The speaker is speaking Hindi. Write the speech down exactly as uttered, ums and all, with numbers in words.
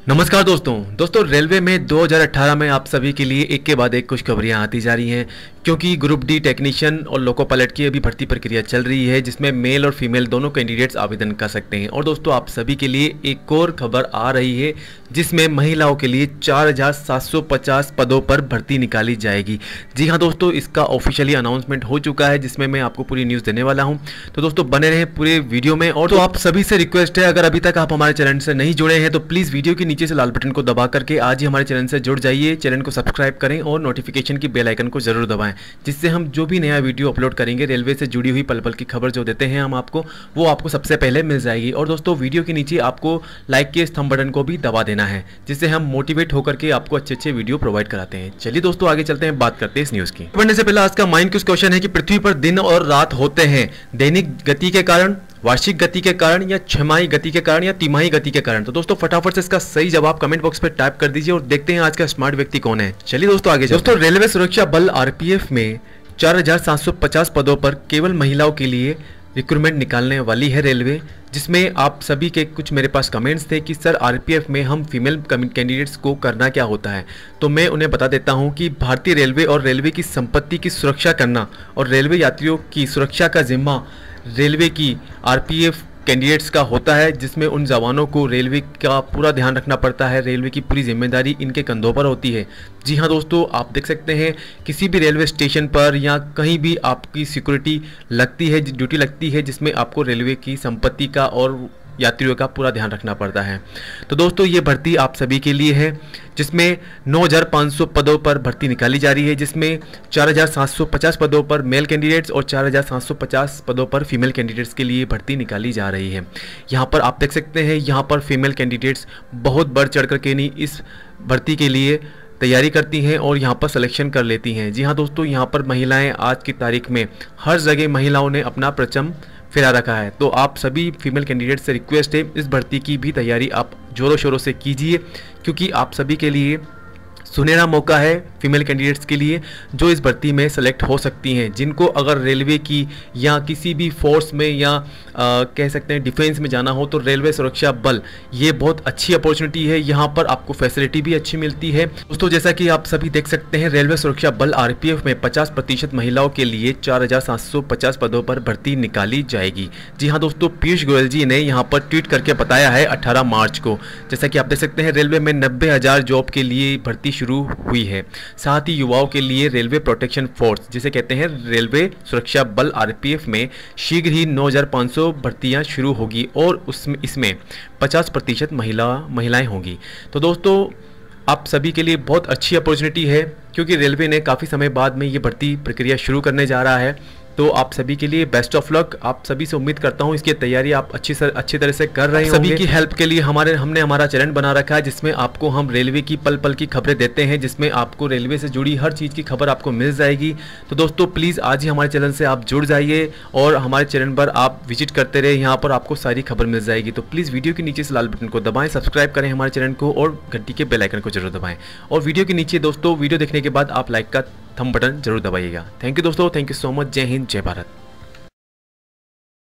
नमस्कार दोस्तों दोस्तों रेलवे में दो हज़ार अठारह में आप सभी के लिए एक के बाद एक खुशखबरियां आती जा रही हैं, क्योंकि ग्रुप डी टेक्नीशियन और लोको पायलट की अभी भर्ती प्रक्रिया चल रही है, जिसमें मेल और फीमेल दोनों कैंडिडेट्स आवेदन कर सकते हैं। और दोस्तों आप सभी के लिए एक और खबर आ रही है, जिसमें महिलाओं के लिए चार हज़ार सात सौ पचास पदों पर भर्ती निकाली जाएगी। जी हाँ दोस्तों, इसका ऑफिशियली अनाउंसमेंट हो चुका है, जिसमें मैं आपको पूरी न्यूज़ देने वाला हूँ। तो दोस्तों बने रहें पूरे वीडियो में। और तो आप सभी से रिक्वेस्ट है, अगर अभी तक आप हमारे चैनल से नहीं जुड़े हैं तो प्लीज़ वीडियो के नीचे से लाल बटन को दबा करके आज ही हमारे चैनल से जुड़ जाइए, चैनल को सब्सक्राइब करें और नोटिफिकेशन की बेल आइकन को जरूर दबाएं, जिससे हम जो भी नया वीडियो अपलोड करेंगे रेलवे से जुड़ी हुई पल पल की खबर जो देते हैं हम आपको, वो आपको सबसे पहले मिल जाएगी। और दोस्तों वीडियो के नीचे आपको लाइक के थंब बटन को भी दबा देना है, जिससे हम मोटिवेट होकर के आपको अच्छे अच्छे वीडियो प्रोवाइड कराते हैं। चलिए दोस्तों आगे चलते हैं, बात करते हैं इस न्यूज़ की। बढ़ने से पहले आज का माइंड क्यूज क्वेश्चन है कि पृथ्वी पर दिन और रात होते हैं दैनिक गति के कारण, वार्षिक गति के कारण, या छमाही गति के कारण, या तिमाही गति के कारण। तो दोस्तों फटाफट से इसका सही जवाब कमेंट बॉक्स पे टाइप कर दीजिए और देखते हैं आज का स्मार्ट व्यक्ति कौन है। चलिए दोस्तों आगे दोस्तों रेलवे सुरक्षा बल आरपीएफ में चार हज़ार सात सौ पचास पदों पर केवल महिलाओं के लिए रिक्रूटमेंट निकालने वाली है रेलवे, जिसमें आप सभी के कुछ मेरे पास कमेंट्स थे कि सर आरपीएफ में हम फीमेल कैंडिडेट्स को करना क्या होता है। तो मैं उन्हें बता देता हूं कि भारतीय रेलवे और रेलवे की संपत्ति की सुरक्षा करना और रेलवे यात्रियों की सुरक्षा का जिम्मा रेलवे की आरपीएफ कैंडिडेट्स का होता है, जिसमें उन जवानों को रेलवे का पूरा ध्यान रखना पड़ता है, रेलवे की पूरी जिम्मेदारी इनके कंधों पर होती है। जी हाँ दोस्तों, आप देख सकते हैं किसी भी रेलवे स्टेशन पर या कहीं भी आपकी सिक्योरिटी लगती है, ड्यूटी लगती है, जिसमें आपको रेलवे की संपत्ति का और यात्रियों का पूरा ध्यान रखना पड़ता है। तो दोस्तों ये भर्ती आप सभी के लिए है, जिसमें नौ हज़ार पाँच सौ पदों पर भर्ती निकाली जा रही है, जिसमें चार हज़ार सात सौ पचास पदों पर मेल कैंडिडेट्स और चार हज़ार सात सौ पचास पदों पर फीमेल कैंडिडेट्स के लिए भर्ती निकाली जा रही है। यहाँ पर आप देख सकते हैं, यहाँ पर फीमेल कैंडिडेट्स बहुत बढ़ चढ़ करके नहीं इस भर्ती के लिए तैयारी करती हैं और यहाँ पर सिलेक्शन कर लेती हैं। जी हाँ दोस्तों, यहाँ पर महिलाएं आज की तारीख में हर जगह महिलाओं ने अपना परचम फहरा रखा है। तो आप सभी फीमेल कैंडिडेट से रिक्वेस्ट है, इस भर्ती की भी तैयारी आप जोरों शोरों से कीजिए, क्योंकि आप सभी के लिए सुनहरा मौका है फीमेल कैंडिडेट्स के लिए, जो इस भर्ती में सेलेक्ट हो सकती हैं, जिनको अगर रेलवे की या किसी भी फोर्स में या आ, कह सकते हैं डिफेंस में जाना हो तो रेलवे सुरक्षा बल ये बहुत अच्छी अपॉर्चुनिटी है। यहाँ पर आपको फैसिलिटी भी अच्छी मिलती है। दोस्तों जैसा कि आप सभी देख सकते हैं, रेलवे सुरक्षा बल आरपीएफ में पचास प्रतिशत महिलाओं के लिए चार हज़ार सात सौ पचास पदों पर भर्ती निकाली जाएगी। जी हाँ दोस्तों, पीयूष गोयल जी ने यहाँ पर ट्वीट करके बताया है अठारह मार्च को। जैसा कि आप देख सकते हैं, रेलवे में नब्बे हज़ार जॉब के लिए भर्ती शुरू हुई है। साथ ही युवाओं के लिए रेलवे प्रोटेक्शन फोर्स जिसे कहते हैं रेलवे सुरक्षा बल आरपीएफ में शीघ्र ही नौ हज़ार पाँच सौ भर्तियां शुरू होगी और उसमें इसमें पचास प्रतिशत महिला महिलाएं होंगी। तो दोस्तों आप सभी के लिए बहुत अच्छी अपॉर्चुनिटी है, क्योंकि रेलवे ने काफ़ी समय बाद में ये भर्ती प्रक्रिया शुरू करने जा रहा है। तो आप सभी के लिए बेस्ट ऑफ लक। आप सभी से उम्मीद करता हूँ इसकी तैयारी आप अच्छी से अच्छी तरह से कर रहे हैं। सभी की हेल्प के लिए हमारे हमने हमारा चैनल बना रखा है, जिसमें आपको हम रेलवे की पल पल की खबरें देते हैं, जिसमें आपको रेलवे से जुड़ी हर चीज़ की खबर आपको मिल जाएगी। तो दोस्तों प्लीज़ आज ही हमारे चैनल से आप जुड़ जाइए और हमारे चैनल पर आप विजिट करते रहे, यहाँ पर आपको सारी खबर मिल जाएगी। तो प्लीज़ वीडियो के नीचे से लाल बटन को दबाएं, सब्सक्राइब करें हमारे चैनल को और घंटी के बेल आइकन को जरूर दबाएं। और वीडियो के नीचे दोस्तों वीडियो देखने के बाद आप लाइक का थंब बटन जरूर दबाइएगा। थैंक यू दोस्तों, थैंक यू सो मच। जय हिंद, जय भारत।